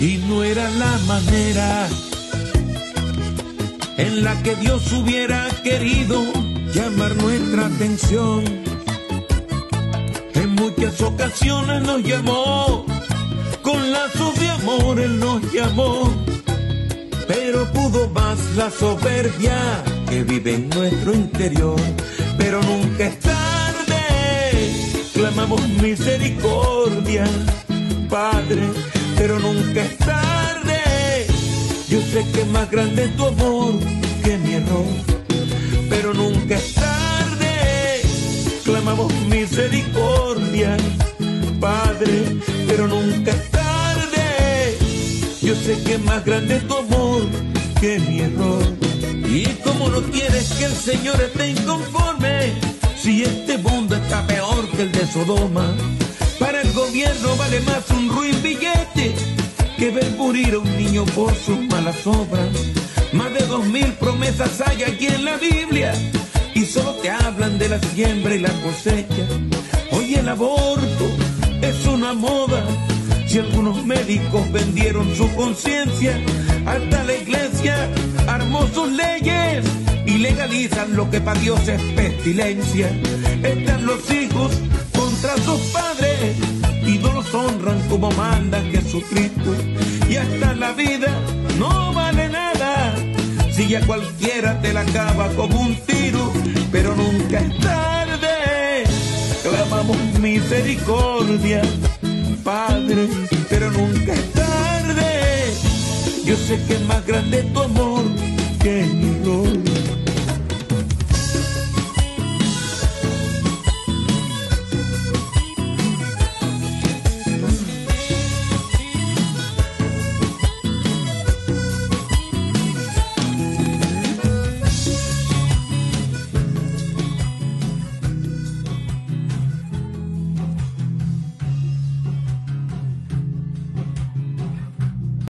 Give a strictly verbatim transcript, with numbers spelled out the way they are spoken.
Y no era la manera en la que Dios hubiera querido llamar nuestra atención. En muchas ocasiones nos llamó, con lazos de amor Él nos llamó, pero pudo más la soberbia que vive en nuestro interior. Pero nunca es tarde, clamamos misericordia, Padre, pero nunca es tarde. Yo sé que es más grande tu amor que mi error, pero nunca es tarde, clamamos misericordia, Padre, pero nunca es tarde. Yo sé que es más grande tu amor que mi error. Y como no quieres que el Señor esté inconforme, si este mundo está peor que el de Sodoma. Para el gobierno vale más un ruin billete que ver morir a un niño por sus malas obras. Más de dos mil promesas hay aquí en la Biblia y solo te hablan de la siembra y la cosecha. Hoy el aborto es una moda. Si algunos médicos vendieron su conciencia, hasta la iglesia armó sus leyes y legalizan lo que para Dios es pestilencia. Están los hijos contra sus padres y no los honran como manda Jesucristo. Y hasta la vida no vale nada si ya cualquiera te la acaba como un tiro. Pero nunca es tarde, clamamos misericordia, Padre, pero nunca es tarde. Yo sé que es más grande tu amor que mi error.